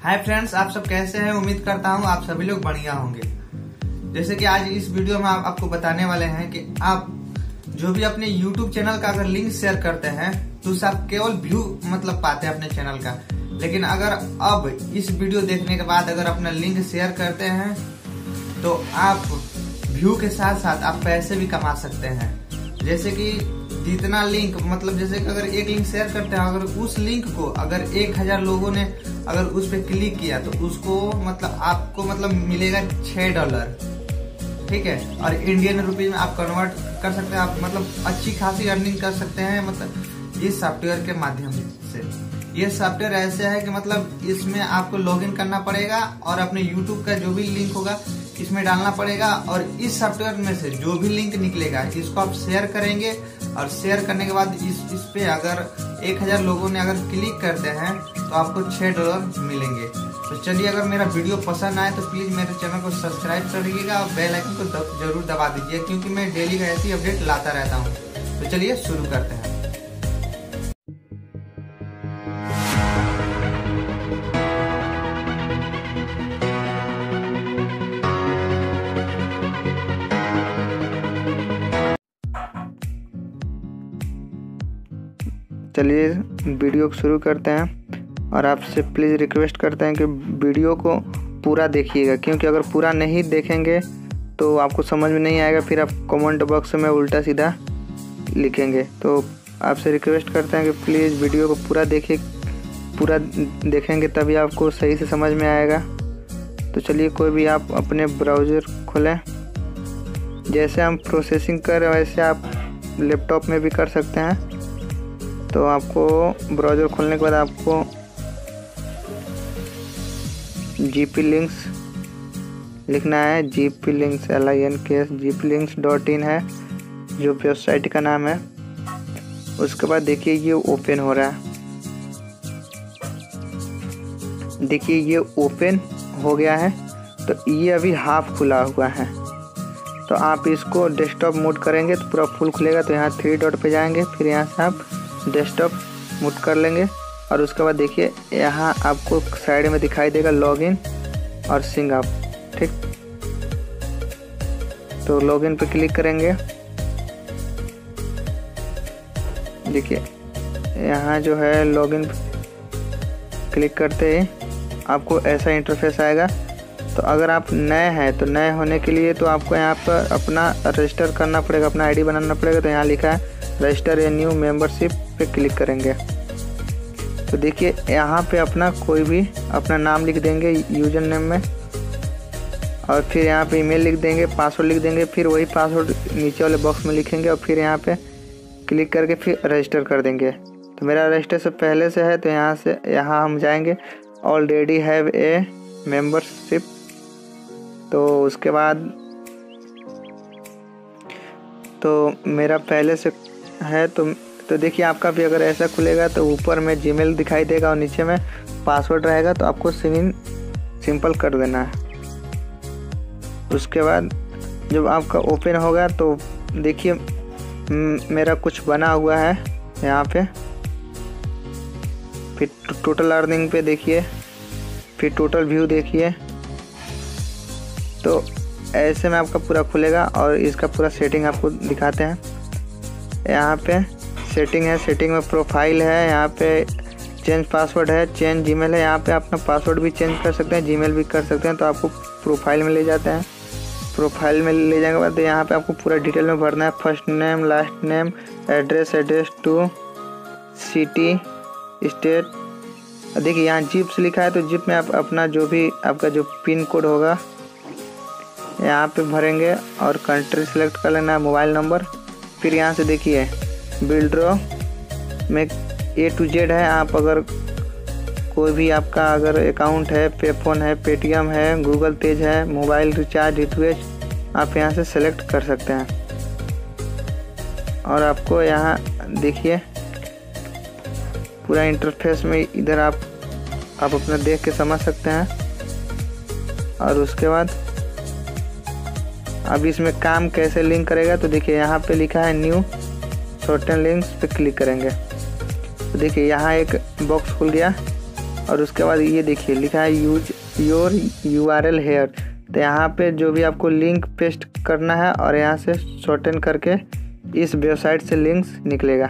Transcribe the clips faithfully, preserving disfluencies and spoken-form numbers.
Hi friends, आप सब कैसे हैं। उम्मीद करता हूं आप सभी लोग बढ़िया होंगे। जैसे कि आज इस वीडियो में आप, आपको बताने वाले हैं कि आप जो भी अपने यूट्यूब चैनल का अगर लिंक शेयर करते हैं तो उससे आप केवल व्यू मतलब पाते हैं अपने चैनल का। लेकिन अगर अब इस वीडियो देखने के बाद अगर अपना लिंक शेयर करते हैं तो आप व्यू के साथ साथ आप पैसे भी कमा सकते हैं। जैसे कि जितना लिंक मतलब जैसे कि अगर एक लिंक शेयर करते हैं, अगर उस लिंक को अगर एक हजार लोगों ने अगर उस पर क्लिक किया तो उसको मतलब आपको मतलब मिलेगा छह डॉलर, ठीक है। और इंडियन रुपीज में आप कन्वर्ट कर सकते हैं, आप मतलब अच्छी खासी अर्निंग कर सकते हैं मतलब इस सॉफ्टवेयर के माध्यम से। ये सॉफ्टवेयर ऐसे है कि मतलब इसमें आपको लॉगिन करना पड़ेगा और अपने यूट्यूब का जो भी लिंक होगा इसमें डालना पड़ेगा, और इस सॉफ्टवेयर में से जो भी लिंक निकलेगा इसको आप शेयर करेंगे, और शेयर करने के बाद इस इस पे अगर एक हजार लोगों ने अगर क्लिक करते हैं तो आपको छह डॉलर मिलेंगे। तो चलिए, अगर मेरा वीडियो पसंद आए तो प्लीज मेरे चैनल को सब्सक्राइब करिएगा और बेल आइकन को जरूर दबा दीजिए, क्योंकि मैं डेली का ऐसी अपडेट लाता रहता हूँ। तो चलिए शुरू करते हैं। चलिए वीडियो को शुरू करते हैं, और आपसे प्लीज़ रिक्वेस्ट करते हैं कि वीडियो को पूरा देखिएगा, क्योंकि अगर पूरा नहीं देखेंगे तो आपको समझ में नहीं आएगा, फिर आप कमेंट बॉक्स में उल्टा सीधा लिखेंगे। तो आपसे रिक्वेस्ट करते हैं कि प्लीज़ वीडियो को पूरा देखिए, पूरा देखेंगे तभी आपको सही से समझ में आएगा। तो चलिए, कोई भी आप अपने ब्राउज़र खोलें। जैसे हम प्रोसेसिंग कर रहे हैं वैसे आप लैपटॉप में भी कर सकते हैं। तो आपको ब्राउज़र खोलने के बाद आपको जी पी लिंक्स लिखना है। G P links L I N K S G P links dot in है जो वेबसाइट का नाम है। उसके बाद देखिए ये ओपन हो रहा है, देखिए ये ओपन हो गया है। तो ये अभी हाफ खुला हुआ है, तो आप इसको डेस्कटॉप मोड करेंगे तो पूरा फुल खुलेगा। तो यहाँ थ्री डॉट पे जाएंगे, फिर यहाँ से आप डेस्कटॉप मूव कर लेंगे, और उसके बाद देखिए यहाँ आपको साइड में दिखाई देगा लॉगिन और सिंग अप, ठीक। तो लॉगिन पे क्लिक करेंगे। देखिए यहाँ जो है लॉगिन क्लिक करते ही आपको ऐसा इंटरफेस आएगा। तो अगर आप नए हैं तो नए होने के लिए तो आपको यहाँ पर अपना रजिस्टर करना पड़ेगा, अपना आईडी बनाना पड़ेगा। तो यहाँ लिखा है रजिस्टर ए न्यू मेंबरशिप पे क्लिक करेंगे। तो देखिए यहाँ पे अपना कोई भी अपना नाम लिख देंगे यूजर नेम में, और फिर यहाँ पे ईमेल लिख देंगे, पासवर्ड लिख देंगे, फिर वही पासवर्ड नीचे वाले बॉक्स में लिखेंगे, और फिर यहाँ पे क्लिक करके फिर रजिस्टर कर देंगे। तो मेरा रजिस्टर से पहले से है, तो यहाँ से यहाँ हम जाएंगे ऑलरेडी हैव ए मेंबरशिप। तो उसके बाद तो मेरा पहले से है, तो तो देखिए आपका भी अगर ऐसा खुलेगा तो ऊपर में जीमेल दिखाई देगा और नीचे में पासवर्ड रहेगा। तो आपको साइन इन सिंपल कर देना है। उसके बाद जब आपका ओपन होगा तो देखिए मेरा कुछ बना हुआ है यहाँ पे। फिर टोटल अर्निंग पे देखिए, फिर टोटल व्यू देखिए। तो ऐसे में आपका पूरा खुलेगा, और इसका पूरा सेटिंग आपको दिखाते हैं। यहाँ पे सेटिंग है, सेटिंग में प्रोफाइल है, यहाँ पे चेंज पासवर्ड है, चेंज जीमेल है। यहाँ पे अपना पासवर्ड भी चेंज कर सकते हैं, जीमेल भी कर सकते हैं। तो आपको प्रोफाइल में ले जाते हैं। प्रोफाइल में ले जाने के बाद यहाँ पे आपको पूरा डिटेल में भरना है, first name, last name, address, address two, city, state. देखिए यहाँ जिप्स लिखा है, तो जिप में आप अपना जो भी आपका जो पिन कोड होगा यहाँ पे भरेंगे, और कंट्री सेलेक्ट कर लेना है, मोबाइल नंबर। फिर यहाँ से देखिए बिल्ड्रो में ए टू जेड है। आप अगर कोई भी आपका अगर अकाउंट है, पेफोन है, पेटीएम है, गूगल पेज है, मोबाइल रिचार्ज, डीटीएच, आप यहाँ से सेलेक्ट कर सकते हैं। और आपको यहाँ देखिए पूरा इंटरफेस में इधर आप आप अपना देख के समझ सकते हैं। और उसके बाद अब इसमें काम कैसे लिंक करेगा, तो देखिए यहाँ पे लिखा है न्यू शॉर्टन लिंक्स पे क्लिक करेंगे। तो देखिए यहाँ एक बॉक्स खुल गया, और उसके बाद ये देखिए लिखा है use your U R L here. तो यहाँ पे जो भी आपको लिंक पेस्ट करना है और यहाँ से शॉर्टन करके इस वेबसाइट से लिंक्स निकलेगा।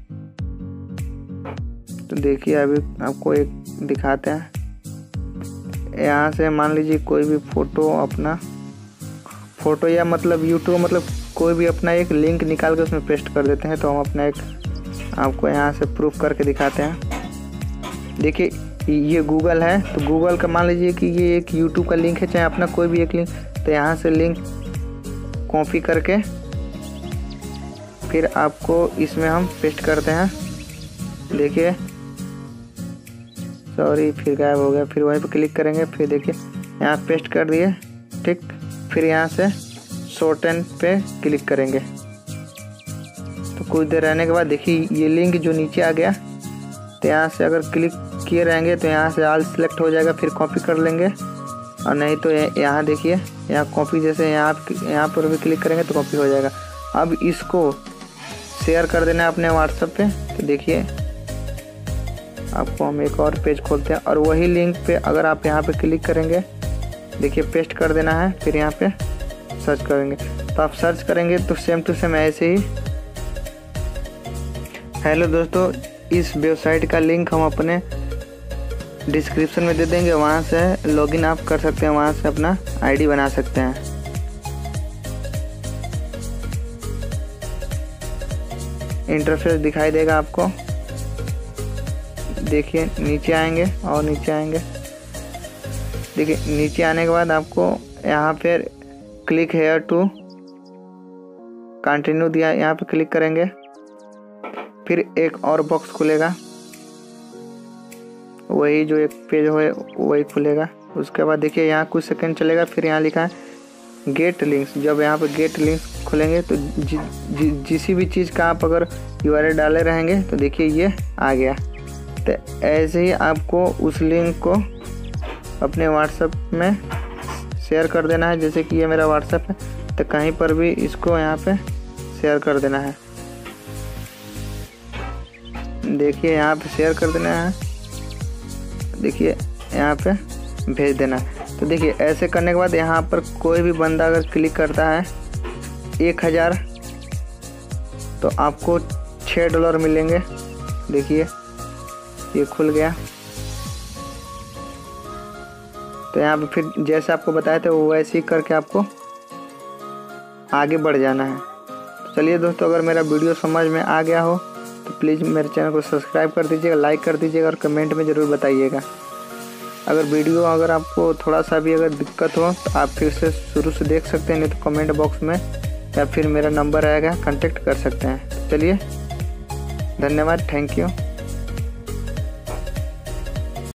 तो देखिए अभी आपको एक दिखाते हैं। यहाँ से मान लीजिए कोई भी फ़ोटो अपना फ़ोटो या मतलब यूट्यूब मतलब कोई भी अपना एक लिंक निकाल के उसमें पेस्ट कर देते हैं। तो हम अपना एक आपको यहाँ से प्रूफ करके दिखाते हैं। देखिए ये गूगल है, तो गूगल का मान लीजिए कि ये एक यूट्यूब का लिंक है, चाहे अपना कोई भी एक लिंक। तो यहाँ से लिंक कॉपी करके फिर आपको इसमें हम पेस्ट करते हैं। देखिए सॉरी फिर गायब हो गया। फिर वहीं पे क्लिक करेंगे, फिर देखिए यहाँ पेस्ट कर दिए, ठीक। फिर यहाँ से शॉर्टन पे क्लिक करेंगे। तो कुछ देर रहने के बाद देखिए ये लिंक जो नीचे आ गया। तो यहाँ से अगर क्लिक किए रहेंगे तो यहाँ से ऑल सिलेक्ट हो जाएगा, फिर कॉपी कर लेंगे। और नहीं तो यहाँ देखिए यहाँ कॉपी, जैसे यहाँ यहाँ पर भी क्लिक करेंगे तो कॉपी हो जाएगा। अब इसको शेयर कर देना है अपने व्हाट्सएप पे। तो देखिए आपको हम एक और पेज खोलते हैं और वही लिंक पे अगर आप यहाँ पे क्लिक करेंगे, देखिए पेस्ट कर देना है। फिर यहाँ पे सर्च करेंगे, तो आप सर्च करेंगे तो सेम टू सेम ऐसे ही। हेलो दोस्तों, इस वेबसाइट का लिंक हम अपने डिस्क्रिप्शन में दे देंगे, वहाँ से लॉगिन आप कर सकते हैं, वहाँ से अपना आईडी बना सकते हैं। इंटरफेस दिखाई देगा आपको। देखिए नीचे आएंगे और नीचे आएंगे। देखिए नीचे आने के बाद आपको यहाँ पे क्लिक हेयर टू कंटिन्यू दिया, यहाँ पे क्लिक करेंगे। फिर एक और बॉक्स खुलेगा, वही जो एक पेज हो वही खुलेगा। उसके बाद देखिए यहाँ कुछ सेकंड चलेगा, फिर यहाँ लिखा है गेट लिंक्स। जब यहाँ पे गेट लिंक्स खुलेंगे तो जि, जि, जिसी भी चीज़ का आप अगर यू आर एल डाले रहेंगे तो देखिए ये आ गया। तो ऐसे ही आपको उस लिंक को अपने व्हाट्सएप में शेयर कर देना है। जैसे कि ये मेरा व्हाट्सएप है, तो कहीं पर भी इसको यहाँ पे शेयर कर देना है। देखिए यहाँ पे शेयर कर देना है, देखिए यहाँ पे भेज देना है। तो देखिए ऐसे करने के बाद यहाँ पर कोई भी बंदा अगर क्लिक करता है एक हज़ार तो आपको छः डॉलर मिलेंगे। देखिए ये खुल गया। तो यहाँ पे फिर जैसे आपको बताया था वो वैसे ही करके आपको आगे बढ़ जाना है। तो चलिए दोस्तों, अगर मेरा वीडियो समझ में आ गया हो तो प्लीज़ मेरे चैनल को सब्सक्राइब कर दीजिएगा, लाइक कर दीजिएगा और कमेंट में ज़रूर बताइएगा। अगर वीडियो अगर आपको थोड़ा सा भी अगर दिक्कत हो तो आप फिर से शुरू से देख सकते हैं, नहीं तो कमेंट बॉक्स में या फिर मेरा नंबर आएगा, कांटेक्ट कर सकते हैं। चलिए धन्यवाद, थैंक यू।